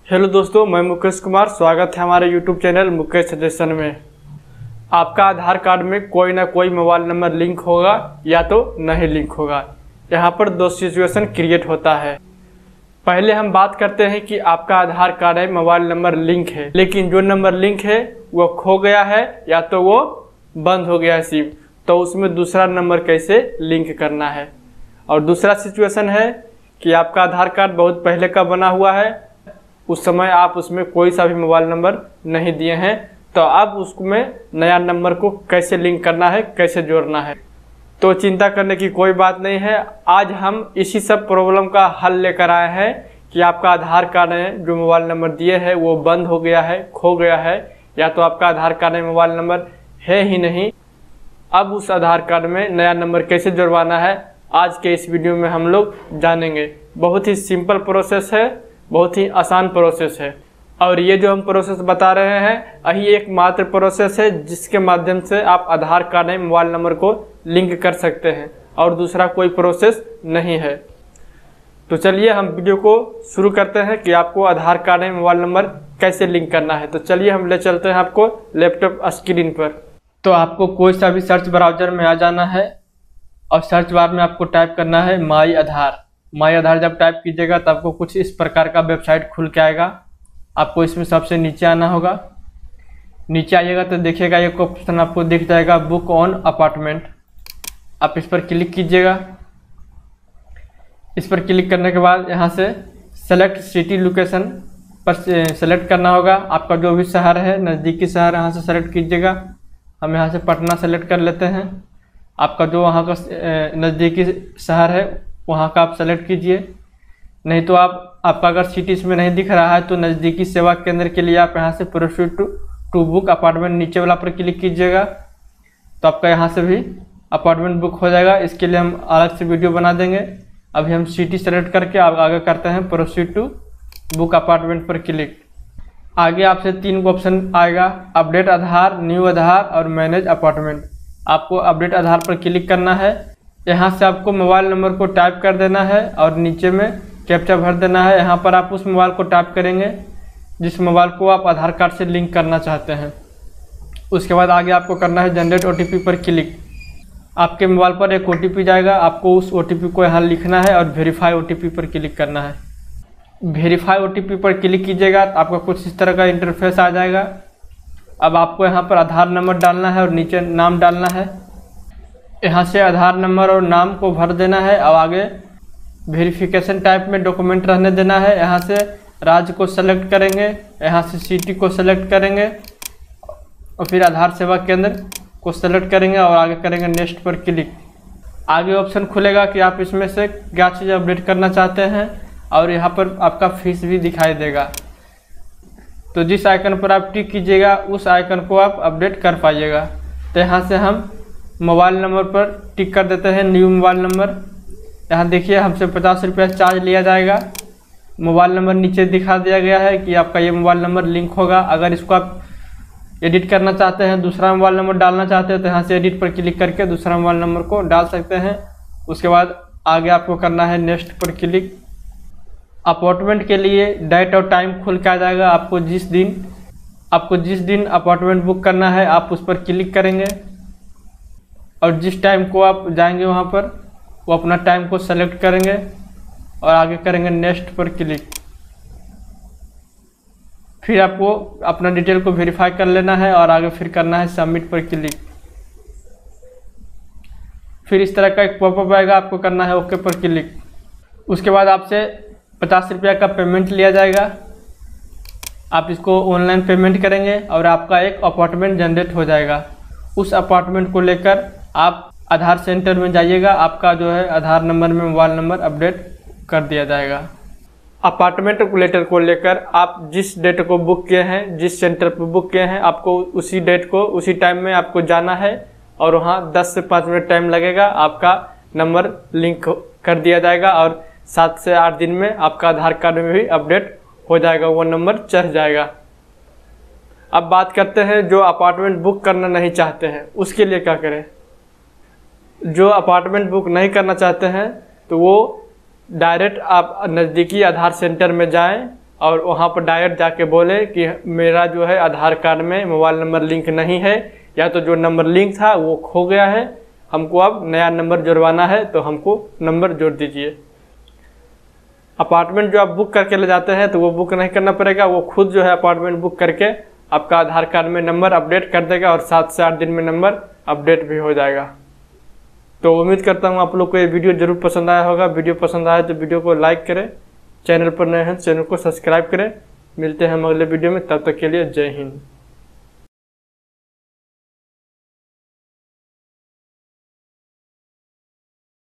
Hello दोस्तों, मैं मुकेश कुमार। स्वागत है हमारे यूट्यूब चैनल मुकेश सजेशन में। आपका आधार कार्ड में कोई ना कोई मोबाइल नंबर लिंक होगा या तो नहीं लिंक होगा। यहाँ पर दो सिचुएशन क्रिएट होता है। पहले हम बात करते हैं कि आपका आधार कार्ड है, मोबाइल नंबर लिंक है, लेकिन जो नंबर लिंक है वो खो गया है या तो वो बंद हो गया है सिम, तो उसमें दूसरा नंबर कैसे लिंक करना है। और दूसरा सिचुएशन है कि आपका आधार कार्ड बहुत पहले का बना हुआ है, उस समय आप उसमें कोई सा भी मोबाइल नंबर नहीं दिए हैं, तो अब उसमें नया नंबर को कैसे लिंक करना है, कैसे जोड़ना है। तो चिंता करने की कोई बात नहीं है। आज हम इसी सब प्रॉब्लम का हल लेकर आए हैं कि आपका आधार कार्ड में जो मोबाइल नंबर दिए हैं वो बंद हो गया है, खो गया है, या तो आपका आधार कार्ड में मोबाइल नंबर है ही नहीं। अब उस आधार कार्ड में नया नंबर कैसे जुड़वाना है, आज के इस वीडियो में हम लोग जानेंगे। बहुत ही सिंपल प्रोसेस है, बहुत ही आसान प्रोसेस है। और ये जो हम प्रोसेस बता रहे हैं यही एकमात्र प्रोसेस है जिसके माध्यम से आप आधार कार्ड में मोबाइल नंबर को लिंक कर सकते हैं, और दूसरा कोई प्रोसेस नहीं है। तो चलिए हम वीडियो को शुरू करते हैं कि आपको आधार कार्ड में मोबाइल नंबर कैसे लिंक करना है। तो चलिए हम ले चलते हैं आपको लैपटॉप स्क्रीन पर। तो आपको कोई सा भी सर्च ब्राउजर में आ जाना है और सर्च बार में आपको टाइप करना है माई आधार। माई आधार जब टाइप कीजिएगा तो आपको कुछ इस प्रकार का वेबसाइट खुल के आएगा। आपको इसमें सबसे नीचे आना होगा। नीचे आइएगा तो देखिएगा एक ऑप्शन आपको दिख जाएगा बुक ऑन अपार्टमेंट। आप इस पर क्लिक कीजिएगा। इस पर क्लिक करने के बाद यहाँ से सेलेक्ट सिटी लोकेशन पर सेलेक्ट करना होगा। आपका जो भी शहर है, नज़दीकी शहर, यहाँ से सेलेक्ट कीजिएगा। हम यहाँ से पटना सेलेक्ट कर लेते हैं। आपका जो वहाँ का नज़दीकी शहर है वहाँ का आप सेलेक्ट कीजिए। नहीं तो आपका अगर सिटी इसमें नहीं दिख रहा है तो नज़दीकी सेवा केंद्र के लिए आप यहाँ से प्रोसीड टू बुक अपार्टमेंट नीचे वाला पर क्लिक कीजिएगा, तो आपका यहाँ से भी अपार्टमेंट बुक हो जाएगा। इसके लिए हम अलग से वीडियो बना देंगे। अभी हम सिटी सेलेक्ट करके आप आगे करते हैं प्रोसीड टू बुक अपार्टमेंट पर क्लिक। आगे आपसे 3 ऑप्शन आएगा, अपडेट आधार, न्यू आधार और मैनेज अपार्टमेंट। आपको अपडेट आधार पर क्लिक करना है। यहाँ से आपको मोबाइल नंबर को टाइप कर देना है और नीचे में कैप्चा भर देना है। यहाँ पर आप उस मोबाइल को टाइप करेंगे जिस मोबाइल को आप आधार कार्ड से लिंक करना चाहते हैं। उसके बाद आगे आपको करना है जनरेट OTP पर क्लिक। आपके मोबाइल पर एक OTP जाएगा, आपको उस OTP को यहाँ लिखना है और वेरीफाई OTP पर क्लिक करना है। वेरीफाई OTP पर क्लिक कीजिएगा तो आपका कुछ इस तरह का इंटरफेस आ जाएगा। अब आपको यहाँ पर आधार नंबर डालना है और नीचे नाम डालना है। यहाँ से आधार नंबर और नाम को भर देना है। अब आगे वेरिफिकेशन टाइप में डॉक्यूमेंट रहने देना है। यहाँ से राज्य को सेलेक्ट करेंगे, यहाँ से सिटी को सेलेक्ट करेंगे और फिर आधार सेवा केंद्र को सेलेक्ट करेंगे और आगे करेंगे नेक्स्ट पर क्लिक। आगे ऑप्शन खुलेगा कि आप इसमें से क्या चीज़ अपडेट करना चाहते हैं और यहाँ पर आपका फीस भी दिखाई देगा। तो जिस आइकन पर आप टिक कीजिएगा उस आइकन को आप अपडेट कर पाइएगा। तो यहाँ से हम मोबाइल नंबर पर टिक कर देते हैं न्यू मोबाइल नंबर। यहाँ देखिए हमसे 50 रुपया चार्ज लिया जाएगा। मोबाइल नंबर नीचे दिखा दिया गया है कि आपका ये मोबाइल नंबर लिंक होगा। अगर इसको आप एडिट करना चाहते हैं, दूसरा मोबाइल नंबर डालना चाहते हैं, तो यहाँ से एडिट पर क्लिक करके दूसरा मोबाइल नंबर को डाल सकते हैं। उसके बाद आगे आपको करना है नेक्स्ट पर क्लिक। अपार्टमेंट के लिए डेट और टाइम खुल के आ जाएगा। आपको जिस दिन अपार्टमेंट बुक करना है आप उस पर क्लिक करेंगे और जिस टाइम को आप जाएंगे वहाँ पर वो अपना टाइम को सेलेक्ट करेंगे और आगे करेंगे नेक्स्ट पर क्लिक। फिर आपको अपना डिटेल को वेरीफाई कर लेना है और आगे फिर करना है सबमिट पर क्लिक। फिर इस तरह का एक पॉपअप आएगा, आपको करना है ओके पर क्लिक। उसके बाद आपसे 50 रुपया का पेमेंट लिया जाएगा। आप इसको ऑनलाइन पेमेंट करेंगे और आपका एक अपार्टमेंट जनरेट हो जाएगा। उस अपार्टमेंट को लेकर आप आधार सेंटर में जाइएगा। आपका जो है आधार नंबर में मोबाइल नंबर अपडेट कर दिया जाएगा। अपार्टमेंट लेटर को लेकर आप जिस डेट को बुक किए हैं, जिस सेंटर पर बुक किए हैं, आपको उसी डेट को उसी टाइम में आपको जाना है और वहाँ 10 से 5 मिनट टाइम लगेगा। आपका नंबर लिंक कर दिया जाएगा और 7 से 8 दिन में आपका आधार कार्ड में भी अपडेट हो जाएगा, वो नंबर चढ़ जाएगा। अब बात करते हैं जो अपार्टमेंट बुक करना नहीं चाहते हैं उसके लिए क्या करें। जो अपार्टमेंट बुक नहीं करना चाहते हैं तो वो डायरेक्ट आप नज़दीकी आधार सेंटर में जाएं और वहाँ पर डायरेक्ट जाके बोले कि मेरा जो है आधार कार्ड में मोबाइल नंबर लिंक नहीं है, या तो जो नंबर लिंक था वो खो गया है, हमको अब नया नंबर जुड़वाना है, तो हमको नंबर जोड़ दीजिए। अपार्टमेंट जो आप बुक करके ले जाते हैं तो वो बुक नहीं करना पड़ेगा, वो खुद जो है अपार्टमेंट बुक करके आपका आधार कार्ड में नंबर अपडेट कर देगा और 7 से 8 दिन में नंबर अपडेट भी हो जाएगा। तो उम्मीद करता हूँ आप लोग को ये वीडियो जरूर पसंद आया होगा। वीडियो पसंद आया तो वीडियो को लाइक करें, चैनल पर नए हैं चैनल को सब्सक्राइब करें। मिलते हैं हम अगले वीडियो में, तब तक के लिए जय हिंद।